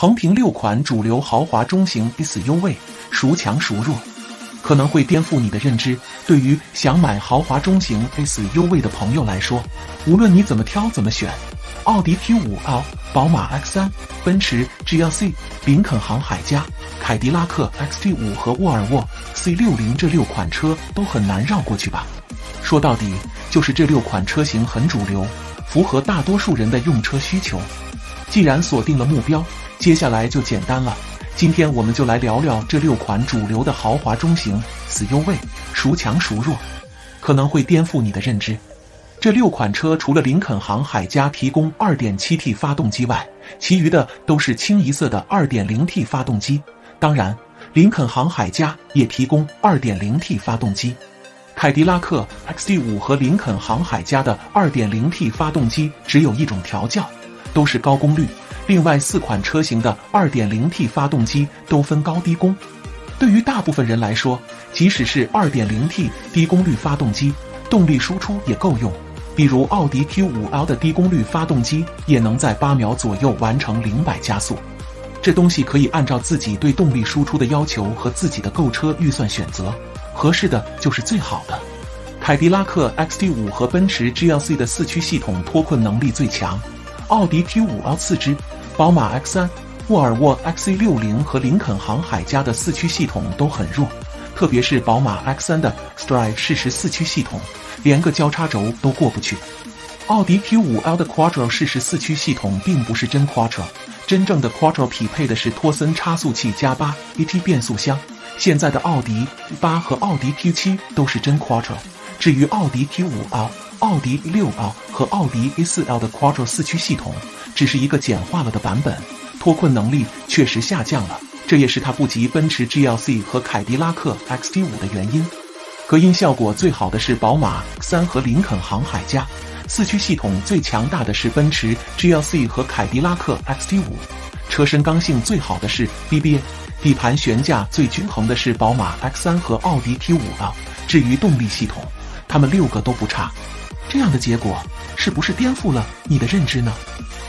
横评6款主流豪华中型 SUV， 孰强孰弱？可能会颠覆你的认知。对于想买豪华中型 SUV 的朋友来说，无论你怎么挑怎么选，奥迪 Q5L、宝马 X3、奔驰 GLC、林肯航海家、凯迪拉克 XT5 和沃尔沃 C60这6款车都很难绕过去吧。说到底，就是这6款车型很主流，符合大多数人的用车需求。既然锁定了目标，接下来就简单了。今天我们就来聊聊这6款主流的豪华中型 SUV， 孰强孰弱，可能会颠覆你的认知。这6款车除了林肯航海家提供 2.7T 发动机外，其余的都是清一色的 2.0T 发动机。当然，林肯航海家也提供 2.0T 发动机。凯迪拉克 XT5 和林肯航海家的 2.0T 发动机只有一种调教，都是高功率。另外4款车型的 2.0T 发动机都分高低功。对于大部分人来说，即使是 2.0T 低功率发动机，动力输出也够用。比如奥迪 Q5L 的低功率发动机也能在8秒左右完成0-100加速。这东西可以按照自己对动力输出的要求和自己的购车预算选择，合适的就是最好的。凯迪拉克 XT5 和奔驰 GLC 的4驱系统脱困能力最强，奥迪 Q5L 次之，宝马 X3、沃尔沃 XC60 和林肯航海家的4驱系统都很弱，特别是宝马 X3 的 Stride 适时4驱系统，连个交叉轴都过不去。奥迪 Q5L 的 Quattro 适时4驱系统并不是真 Quattro， 真正的 Quattro 匹配的是托森差速器加 8AT 变速箱。现在的奥迪8和奥迪 Q7 都是真 Quattro。至于奥迪 Q5L、奥迪 6L 和奥迪 A4L 的 Quattro 4驱系统，只是一个简化了的版本，脱困能力确实下降了，这也是它不及奔驰 GLC 和凯迪拉克 XT5 的原因。隔音效果最好的是宝马 X3 和林肯航海家，4驱系统最强大的是奔驰 GLC 和凯迪拉克 XT5， 车身刚性最好的是 BBA， 底盘悬架最均衡的是宝马 X3 和奥迪 Q5L。 至于动力系统，他们6个都不差。这样的结果是不是颠覆了你的认知呢？